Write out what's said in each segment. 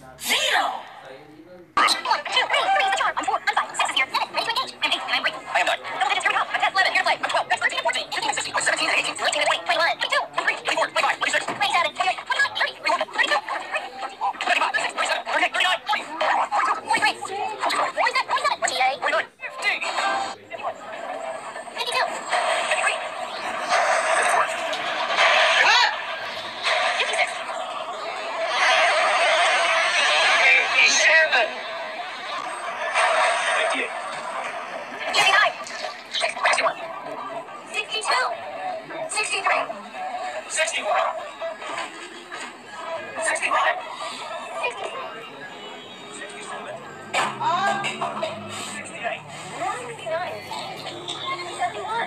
Zero! One, two, three, three is the charm. I'm four, I'm five, six is here, seven, ready to engage. I'm eight, and I'm breaking. I am done. Double digits, here we go. I'm 10, 11, here to play. I'm 12, that's 13 and 14, 15 and 16, 17 and 18, 19 and 20, 21, 22, 23, 24, 25, 26, 27, 28, 29, 30, 31, 32, 35, 36, 37, 38, 39, 40, 41, 42, 43, 44, 47, 47, 48, 49, 50, 51, 52, 53, 54, 56, 57, 58, 59, 61, 62, 63, 64, 65, 66, 67, 68, 69, 71,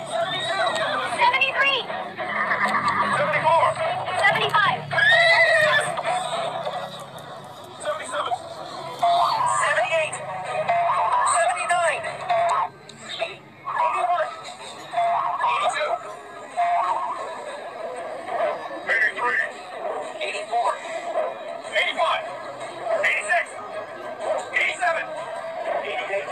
73, 74, 75, 77, 78, 79, 81, 82, 83, 84, 85, 86, 87, 88,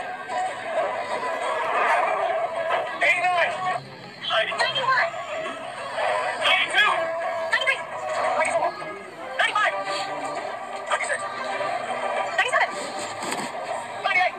89, 90, 91, 92, 93, 94, 95, 96, 97, 98.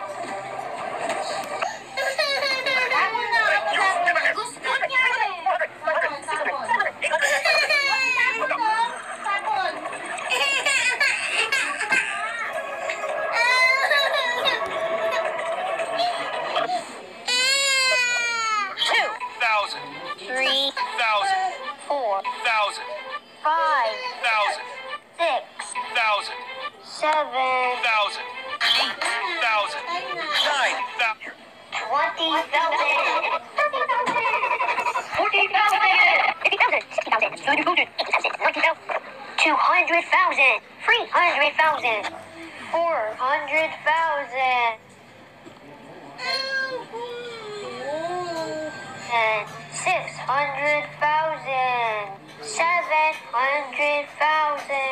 Three, thousand, 4,000, 5,000, 6,000, 7,000, 8,000, 9,000, 20,000, 40,000, 50,000, 60,000, 70,000, 80,000, 90,000, 200,000, 300,000, 400,000. And 600,000, 700,000.